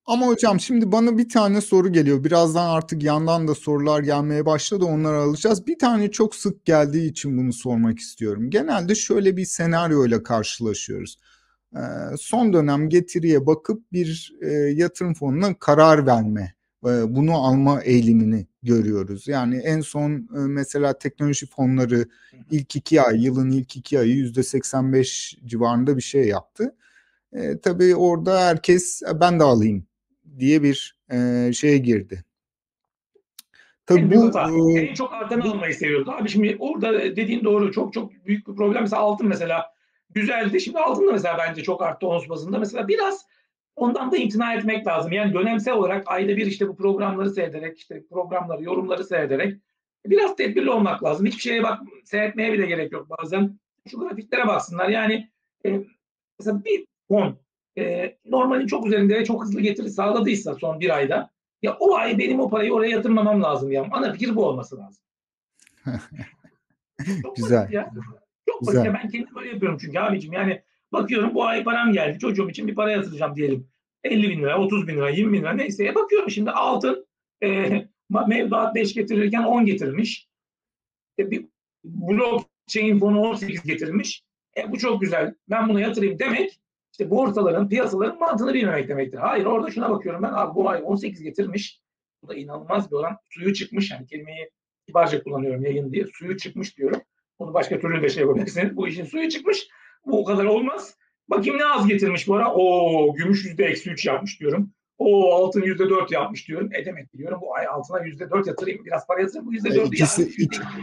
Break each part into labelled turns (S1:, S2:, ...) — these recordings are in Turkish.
S1: Ama hocam şimdi bana bir tane soru geliyor. Birazdan artık yandan da sorular gelmeye başladı. Onları alacağız. Bir tane çok sık geldiği için bunu sormak istiyorum. Genelde şöyle bir senaryoyla karşılaşıyoruz. Ee, Son dönem getiriye bakıp bir yatırım fonuna karar verme, bunu alma eğilimini görüyoruz. Yani en son mesela teknoloji fonları ilk 2 ay, yılın ilk 2 ayı %85 civarında bir şey yaptı. Tabii orada herkes ben de alayım diye bir şeye girdi.
S2: En
S1: Tabii
S2: büyük
S1: bu
S2: hata. En çok artanı
S1: bu
S2: almayı seviyoruz. Abi şimdi orada dediğin doğru. Çok çok büyük bir problem. Mesela altın mesela güzeldi. Şimdi altın da mesela bence çok arttı ons bazında. Mesela biraz ondan da imtina etmek lazım. Yani dönemsel olarak ayda bir işte bu programları seyrederek, işte programları, yorumları seyrederek biraz tedbirli olmak lazım. Hiçbir şeye bak, seyretmeye bile gerek yok bazen. Şu grafiklere baksınlar. Yani mesela bir fon normalin çok üzerinde ve çok hızlı getiri sağladıysa son bir ayda, ya o ay benim o parayı oraya yatırmamam lazım ya. Ana fikir bu olması lazım. Çok basit
S1: güzel,
S2: ya. Çok basit ya.
S1: güzel.
S2: Ben kendim böyle yapıyorum çünkü abicim. Yani bakıyorum bu ay param geldi. Çocuğum için bir para yatıracağım diyelim. 50 bin lira, 30 bin lira, 20 bin lira neyse. Bakıyorum şimdi altın mevduat 5 getirirken 10 getirmiş. Bir blockchain fonu 18 getirmiş. Bu çok güzel. Ben buna yatırayım demek işte borsaların, piyasaların mantığını bilmemek demektir. Hayır, orada şuna bakıyorum ben. Abi bu ay 18 getirmiş. Bu da inanılmaz bir oran. Suyu çıkmış. Yani kelimeyi kibarca kullanıyorum yayın diye. Suyu çıkmış diyorum. Onu başka türlü de şey yapabilirsiniz. Bu işin suyu çıkmış. Bu o kadar olmaz. Bakayım ne az getirmiş bu ara. O gümüş %-3 yapmış diyorum. O altın %4 yapmış diyorum. Demek diyorum bu ay altına %4 yatırayım. Biraz para yatırayım. Bu %4'ü
S1: İkisi
S2: yapmış.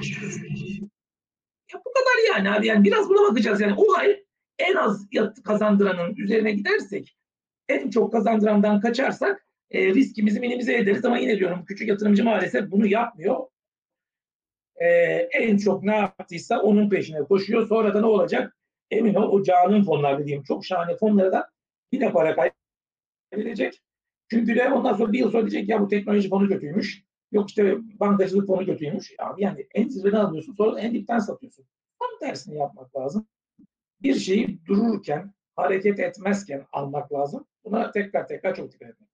S2: Ya bu kadar yani abi. Yani biraz buna bakacağız. Yani o ay en az kazandıranın üzerine gidersek, en çok kazandırandan kaçarsak riskimizi minimize ederiz. Ama yine diyorum küçük yatırımcı maalesef bunu yapmıyor. E, En çok ne yaptıysa onun peşine koşuyor. Sonra da ne olacak? Emin ol o canın fonlar dediğim çok şahane fonlara da yine para kaybedecek. Çünkü de ondan sonra bir yıl sonra diyecek ya bu teknoloji fonu kötüymüş. Yok işte bankacılık fonu kötüymüş. Abi yani en zirveden alıyorsun sonra da en dipten satıyorsun. Tam tersini yapmak lazım. Bir şeyi dururken, hareket etmezken almak lazım. Buna tekrar tekrar çok dikkat etmek.